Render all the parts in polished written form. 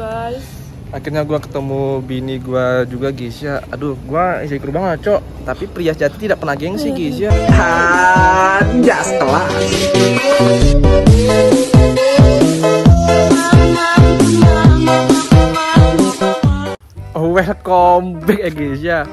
guys. Akhirnya gua ketemu bini gua juga guys ya. Aduh, gua insecure banget, Cok. Tapi pria sejati tidak pernah gengsi guys ya. Anjas kelas. Oh, welcome back ya guys ya.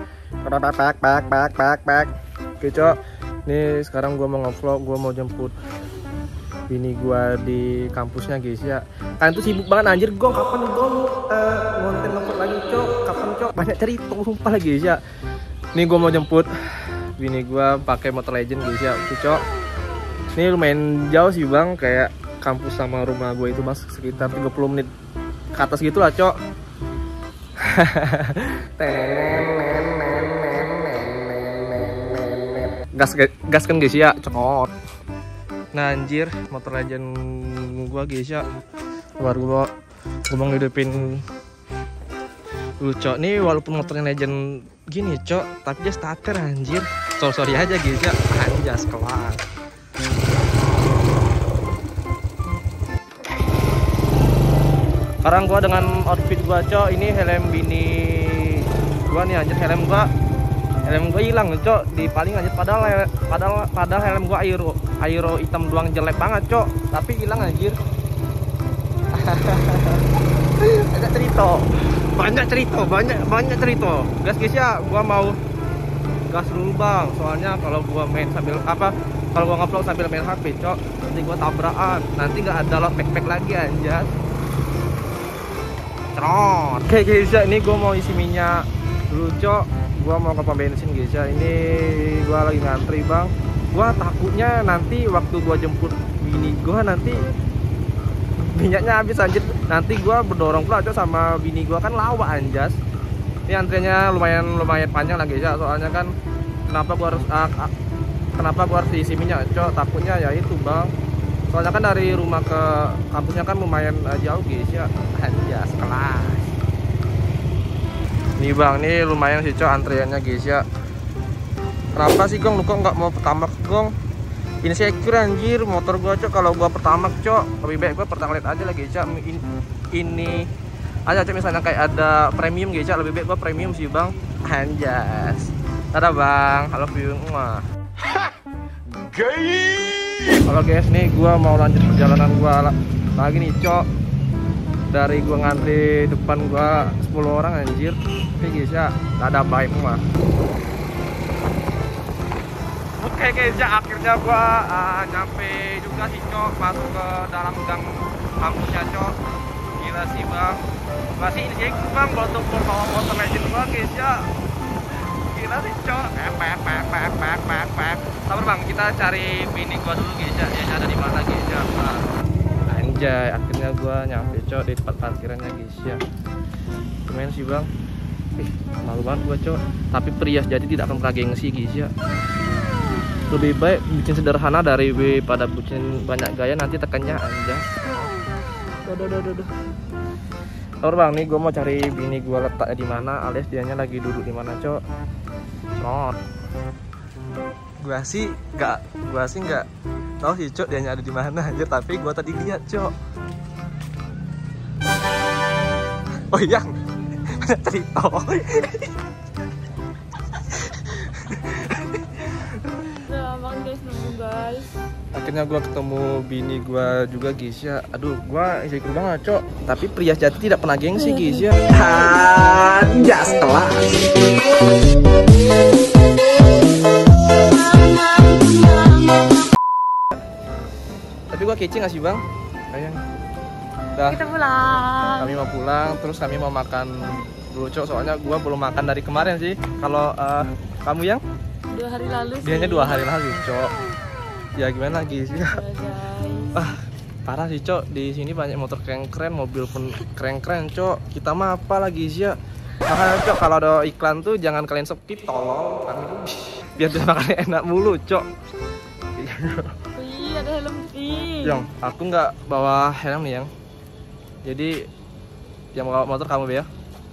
Back. Oke, Cok. Nih sekarang gua mau nge-vlog, gua mau jemput bini gua di kampusnya guys ya. Kalian tuh sibuk banget anjir, gua kapan gua ngonten nge-vlog lagi, Cok? Kapan, Cok? Banyak cerita sumpah lagi guys ya. Nih gua mau jemput bini gua pakai motor legend guys ya. Oke, Cok. Ini lumayan jauh sih, Bang, kayak kampus sama rumah gua itu Mas sekitar 30 menit ke atas gitu lah, Cok. Gas kan guys ya, cokot. Nah anjir, motor legend gua guys ya. Baru gua mau ngidupin lu, Cok. Nih walaupun motornya legend gini, Cok, tapi dia starter anjir. Sorry aja guys ya. Anjas kelas. Sekarang gua dengan outfit gua, Cok. Ini helm bini gua nih anjir, helm gua hilang, Cok. Di paling anjir, padahal helm gua aero hitam doang, jelek banget, Cok. Tapi hilang anjir. Ada cerita. Banyak cerita. Guys ya, gua mau gas dulu, Bang. Soalnya kalau gua main sambil kalau gua ngupload sambil main HP, Cok, nanti gua tabrakan. Nanti nggak ada lot pack lagi anjir. Oke guys ya, ini gue mau isi minyak dulu, Cok. Gue mau ke pom bensin guys ya. Ini gue lagi ngantri, Bang. Gue takutnya nanti waktu gue jemput bini gue nanti minyaknya habis anjir. Nanti gue berdorong pula, Cok, sama bini gue, kan lawa anjas. Ini antriannya lumayan panjang lagi ya. Soalnya kan kenapa gue harus isi minyak, Cok? Takutnya ya itu, Bang. Soalnya kan dari rumah ke kampusnya kan lumayan jauh guys ya. Anjas kelas. Nih, Bang, nih lumayan sih, Cok, antriannya guys ya. Kenapa sih, Gong, lu kok nggak mau pertamax, Gong? Insecure anjir motor gua, Cok. Kalau gua pertamax, Cok, lebih baik gua pertalite aja lah guys ya. Ini aja, Cok, misalnya kayak ada premium guys ya, lebih baik gua premium sih, Bang. Anjas. Dadah, Bang. Halo, view. Halo guys, nih gua mau lanjut perjalanan gua lagi nih, Cok. Dari gua ngantri depan gua 10 orang anjir. Oke guys ya, gak ada baik mah. Oke guys ya, akhirnya gua nyampe juga sih, Cok, masuk ke dalam gang kampusnya, Cok. Gila sih, Bang. Masih ini Bang, untuk bawa motor legend gua guys ya. Gila sih, Cok. Sabar, Bang, kita cari bini gua dulu guys ya. Dia ada di mana guys ya. Anjay, akhirnya gua nyampe, Cok, di tempat parkirannya guys ya. Lumayan sih, Bang. Malu banget gua, Cok. Tapi pria jadi tidak akan pernah gengsi guys ya. Lebih baik bikin sederhana daripada bikin banyak gaya, nanti tekannya anjay. Duh. Sabar, Bang, nih gua mau cari bini gua letaknya di mana, alias dianya lagi duduk di mana, Cok. Gua sih nggak tahu sih, Cok, dia ada di mana aja, tapi gua tadi lihat, Cok. Oh iya, cerita. Bang guys, nunggu guys. Akhirnya gua ketemu bini gua juga guys ya. Aduh, gua insecure banget, Cok. Tapi pria sejati tidak pernah gengsi guys ya. Anjas kelas. Tapi gua kece gak sih, Bang? Kayaknya. Dah. Kita pulang. Kami mau pulang, terus kami mau makan dulu, Cok. Soalnya gua belum makan dari kemarin sih. Kalau kamu yang 2 hari lalu sih. Dianya 2 hari lalu, Cok. Ya gimana lagi sih? Ya, guys. Parah sih, Cok. Di sini banyak motor keren-keren, mobil pun keren-keren, Cok. Kita mah apa lagi sih ya? Makanya, Cok, kalau ada iklan tuh jangan kalian skip, tolong. Biar bisa makan enak mulu, Cok. Iya, ada helm sih. Yang aku nggak bawa helm nih, Yang. Jadi yang bawa motor kamu ya?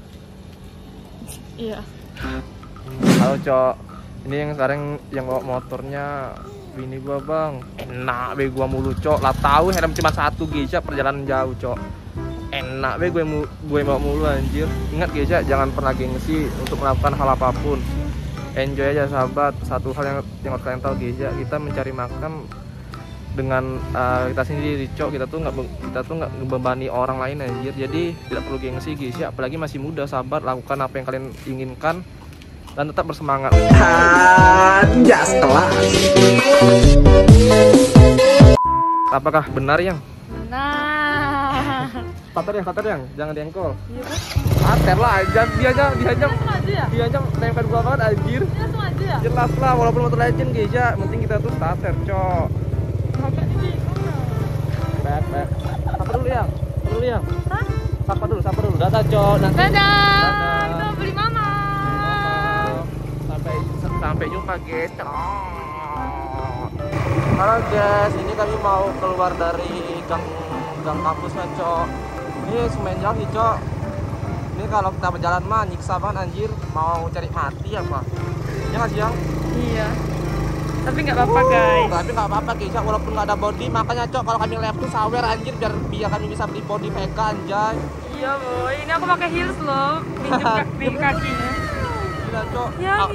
Iya. Halo, Cok. Ini yang sekarang yang bawa motornya bini gua, Bang. Enak be gua mulu, Cok. Lah tahu helm cuma 1 guys ya, perjalanan jauh, Cok. Enak enak be gue bawa mulu anjir. Ingat guys ya, jangan pernah gengsi untuk melakukan hal apapun. Enjoy aja sahabat. Satu hal yang harus kalian tahu guys ya, kita mencari makan dengan kita sendiri, cok. Kita tuh nggak membebani orang lain anjir. Jadi tidak perlu gengsi guys ya, apalagi masih muda sahabat. Lakukan apa yang kalian inginkan dan tetap bersemangat. Jas kelas. Apakah benar yang? Benar. Pater yang, jangan diengkol. Iya kan? Pater lah, dia aja Langsung aja ya? dia aja tempel gua banget anjir. Langsung aja ya? Jelas lah, walaupun motor legend guys ya, penting kita tuh starter, cok. Kakak ini Back. Sapa dulu yang. hah? Sapa dulu. Dadah, cok. Nanti. Dadah. Kita mau beli mama. Sampai jumpa guys. Halo guys, ini kami mau keluar dari gang kampusnya, cok. Ini semen jauh nih, cok. Ini kalau kita berjalan mah nyiksa banget anjir. Mau cari mati apa? Ya nggak sih yang? Iya. Tapi nggak apa-apa guys. Tapi nggak apa-apa guys ya, walaupun nggak ada body. Makanya cok, kalau kami live tuh sawer anjir, biar kami bisa beli body VK anjay. Iya boy, ini aku pakai heels loh. Pinjem kakinya. Gila cok. Yang.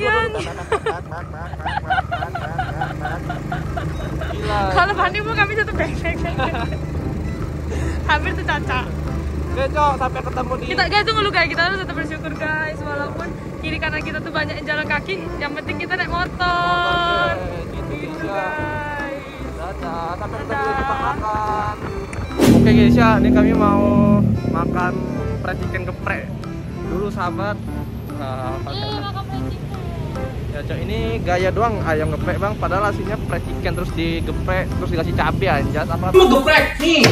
Gila. Kalau banding pun kami satu beng. Hampir tuh caca. Oke cok, sampai ketemu di. Kita guys tunggu dulu guys, kita harus tetap bersyukur guys, walaupun kiri kanan kita tuh banyak yang jalan kaki, yang penting kita naik motor. Gitu Guys. Dadah, sampai ketemu di tempat makan. Oke guys ya, ini kami mau makan fried chicken geprek dulu sahabat. Makan fried chicken. Ya cok, ini gaya doang ayam geprek bang, padahal aslinya fried chicken terus digeprek terus dikasih cabai anjas. Apa? Lu geprek nih.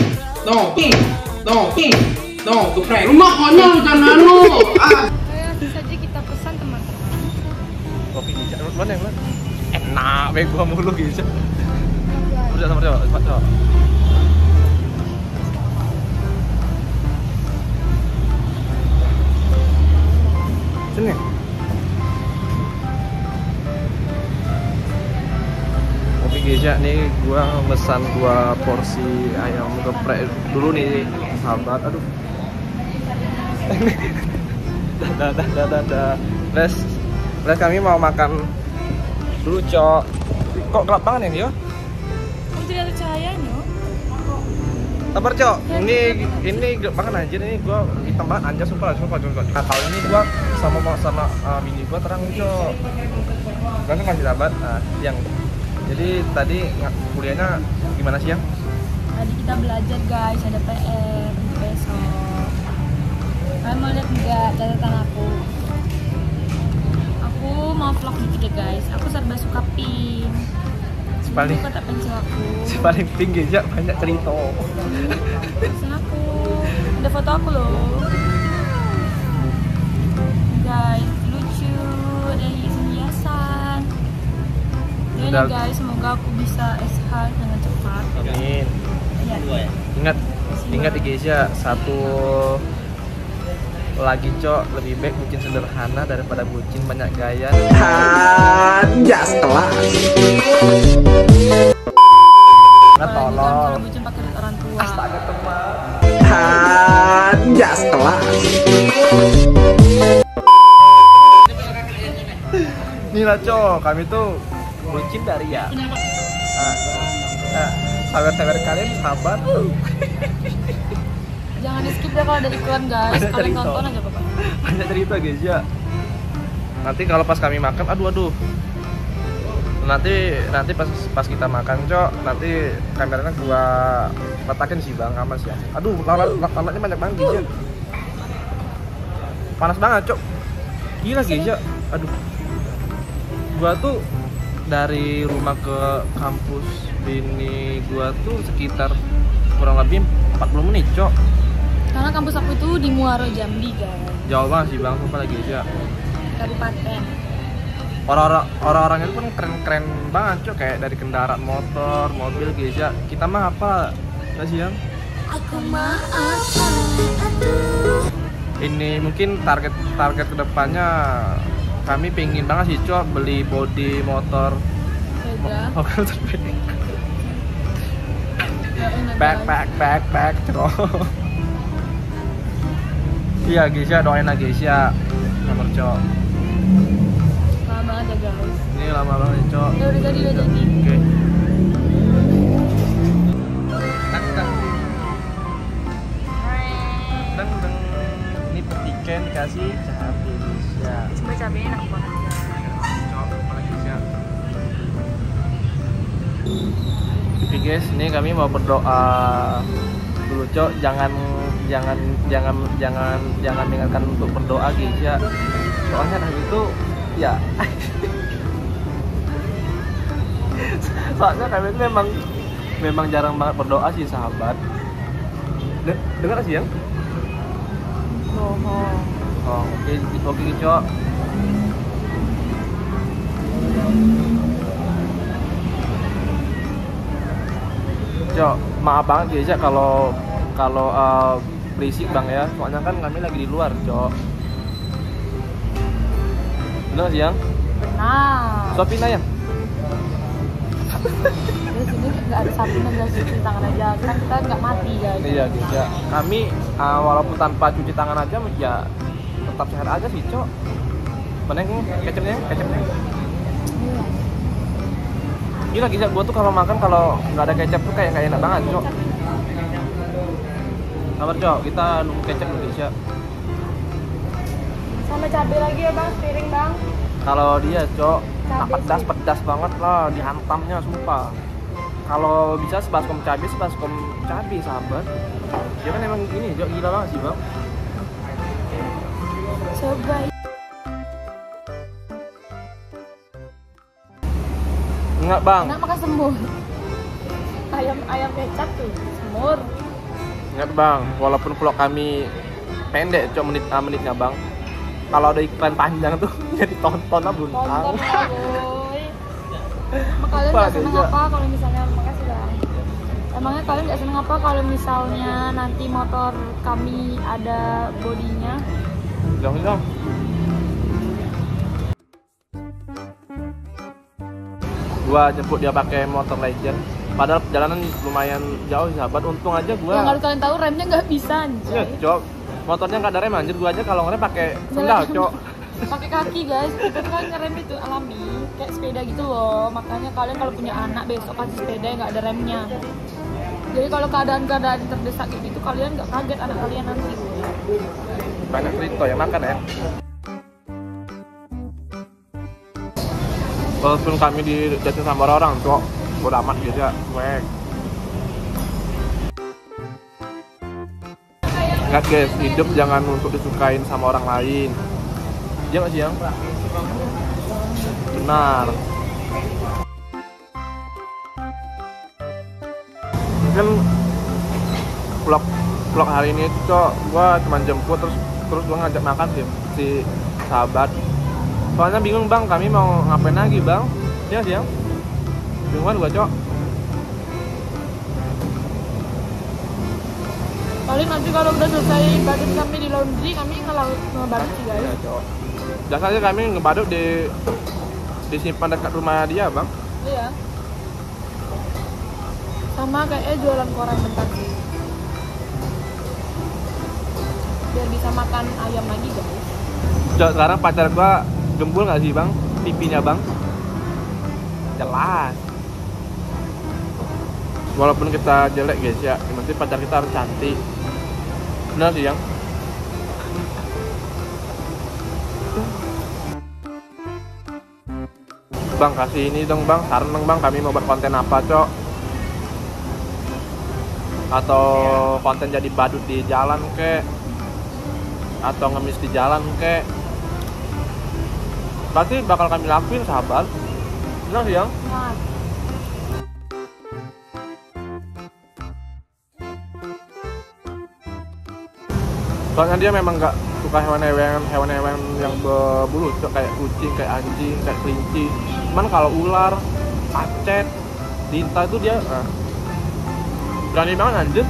No, geprek. Rumah konyol jangan lu. Langsung saja kita pesan teman-teman. Kopi hijau, mana yang mana? Enak, baik gua mulu gitu. Sama coba. Sini. Kopi geja nih, gua pesan 2 porsi ayam geprek dulu nih, sahabat. Aduh. Dah. Terus kami mau makan dulu, cok. Kok gelap banget ini, yo? Tidak ada cahayanya. Sabar, cok. Ini gelap banget anjir, ini gua hitam banget anjir, sumpah. Nah, kalau ini gua sama bini gua terang, cok. Gua kan masih sahabat. Nah, yang jadi tadi kuliahnya gimana sih, yang? Tadi kita belajar guys, ada PR besok. Kalian mau lihat nggak catatan aku? Aku mau vlog dikit ya guys. Aku serba suka pink. Paling kotak pensil aku. paling tinggi aja banyak cerita. Pesan aku. Ada foto aku loh. Guys, lucu. Ada hiasan. Ya guys, semoga aku bisa SH dengan cepat. Amin. Ya. Ingat ya guys ya, satu lagi cok, lebih baik bucin sederhana daripada bucin banyak gaya. Jas kelas. Nggak tolong. Kalau bucin pakai duit orang tua. Astaga teman. Jas kelas. Inilah cok, kami tuh bucin dari ya. Sahabat-sahabat kalian sahabat. Jangan di skip deh kalau ada iklan guys. Banyak Kalian cerita. tonton aja bapak. Banyak cerita guys ya. Nanti kalau pas kami makan, aduh. Nanti pas kita makan cok, nanti kameranya gua letakin sih bang, aman sih. Aduh, lalatnya banyak banget guys ya. Panas banget cok. Gila guys ya. Aduh. Gua tuh dari rumah ke kampus bini gua tuh sekitar kurang lebih 40 menit cok. Karena kampus aku itu di Muaro Jambi guys. Jauh banget sih bang, sumpah lagi ya. Kabupaten. Orang-orangnya itu kan keren-keren banget cok, kayak dari kendaraan motor, mobil guys ya. Kita mah apa? Nggak sih yang? Aku mah apa? Aduh. Ini mungkin target kedepannya kami pengen banget sih cok beli body motor. Beda. Motor terbaik. Ya, enak, guys. Back cok. Iya Gesya, doain lah Gesya nomor Cok. Lama banget ya guys. Ini lama banget Cok. Ya udah jadi. Oke. Dang. Ini petiken dikasih cabai Gesya. Coba cabenya enak banget. Cok, mana Gesya? Oke guys, ini kami mau berdoa dulu Cok. Jangan dengarkan untuk berdoa Gesya. Soalnya dari itu ya. Soalnya kami itu memang jarang banget berdoa sih sahabat. Dengar sih yang? Bohong. Oh, oke Cok. Cok, maaf banget Gesya kalau berisik bang ya. Soalnya kan kami lagi di luar Cok. Bener sih yang? Benar. Sopina ya? Di sini nggak ada sabunnya guys, cuci tangan aja. Kan kita nggak mati guys. Iya Gesya. Kami walaupun tanpa cuci tangan aja ya tetap sehat aja sih Cok. Mana yang kecapnya? Iya. Gila Gesya, gua tuh kalau makan kalau nggak ada kecap tuh kayak nggak enak banget Cok. Sabar Cok, kita nunggu kecap dulu Gesya. Sama cabai lagi ya bang, piring bang. Kalau dia Cok, Cabai pedas banget lah, dihantamnya sumpah. Kalau bisa sebaskom cabai sahabat. Dia kan emang gini Cok, gila banget sih bang. Coba. Enggak bang. Enak makan semur. Ayam kecap tuh, semur. Ingat bang, walaupun vlog kami pendek Cok menitnya bang. Kalau ada iklan panjang tuh ya ditonton lah belum tahu. Tonton lah boy. Emang kalian nggak seneng apa kalau misalnya, makasih bang. Emangnya kalian nggak seneng apa kalau misalnya nanti motor kami ada bodinya? Jangan. Gua jemput dia pakai motor Legend. Padahal perjalanan lumayan jauh sahabat. Untung aja gua. Yang kalau kalian tahu remnya nggak bisa Iya anjay. Cok. Motornya nggak ada rem anjir, gua aja kalau ngerem pakai sendal Cok. Pakai kaki guys, kita tuh kan ngerem itu alami kayak sepeda gitu loh. Makanya kalian kalau punya anak besok kasih sepeda yang nggak ada remnya. Jadi kalau keadaan terdesak kayak gitu kalian nggak kaget anak kalian nanti. Banyak cerita ya makan ya. Walaupun kami dijatin sama orang Cok, bodo amat gitu ya. Ingat guys, hidup jangan untuk disukain sama orang lain. Iya nggak sih yang? Benar. Mungkin vlog hari ini tuh Cok, gua cuma jemput terus gua ngajak makan sih si sahabat. Soalnya bingung bang, kami mau ngapain lagi bang? Iya sih yang? Bingung kan gua Cok. Paling nanti kalau udah selesai badut kami di laundry, kami ngebadut sih guys. Ya, Cok. Biasanya kami ngebadut disimpan dekat rumah dia bang. Iya. Sama kayak jualan koran bentar sih. Biar bisa makan ayam lagi guys. Cok, sekarang pacar gua gembul nggak sih bang? Pipinya bang? Jelas. Walaupun kita jelek guys ya, yang penting pacar kita harus cantik. Benar sih yang? Bang kasih ini dong bang, saran dong bang, kami mau buat konten apa Cok? Atau konten jadi badut di jalan kek? Atau ngemis di jalan kek? Pasti bakal kami lakuin sahabat. Benar sih yang? Nah, soalnya dia memang nggak suka hewan-hewan yang berbulu Cok, kayak kucing, kayak anjing, kayak kelinci. Cuman kalau ular, pacet, tinta itu dia berani banget anjir.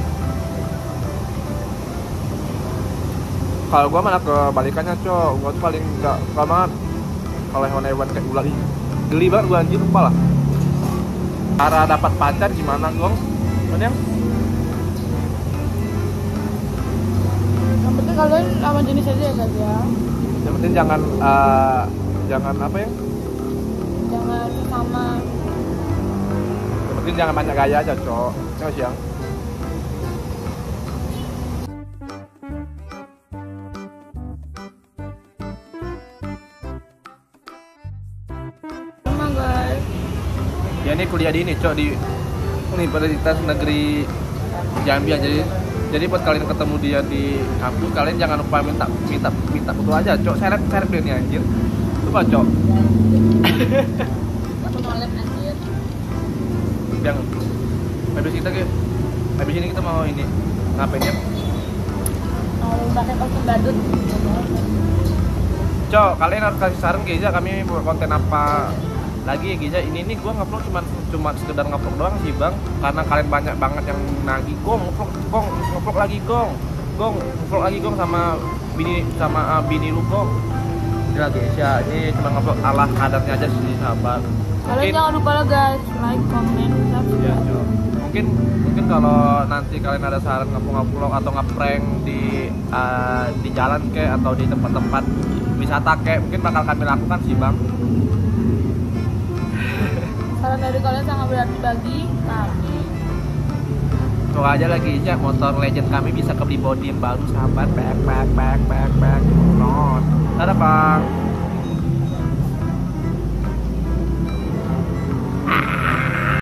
Kalau gua malah kebalikannya Cok, gua tuh paling nggak suka banget kalau hewan-hewan kayak ular. Geli banget gua anjir, lupa lah. Cara dapat pacar gimana gong? Bener? yang penting kalian sama jenis aja ya guys ya. Yang penting jangan apa ya? Jangan sama. Yang penting jangan banyak gaya aja, Cok. Ya, Siang. Sama guys. Ya ini kuliah di ini, Cok, di Universitas Negeri Jambi ya. Jadi buat kalian ketemu dia di kampus, kalian jangan lupa minta foto aja, Cok. Seret dia nih anjir. Coba, Cok. Aku nolep anjir. Yang habis ini kita mau ini ngapain ya? Mau pakai kostum badut. Cok, kalian harus kasih saran Giza, kami buat konten apa lagi ya Giza. Ini gue ngupload cuma sekedar ngupload doang sih bang, karena kalian banyak banget yang nagih gong ngupload lagi gong sama bini lu gong. Gila Giza, ini cuma ngupload ala kadarnya aja sih sahabat. Kalian jangan lupa lah guys, like, comment, Ya, subscribe. Cok. Mungkin kalau nanti kalian ada saran ngupload atau ngeprank di jalan kayak atau di tempat-tempat wisata kayak, mungkin bakal kami lakukan sih bang. Saran dari kalian sangat berarti bagi kami. Semoga aja lagi ya motor legend kami bisa kebeli body yang baru sahabat. Back. Not. Dadah bang.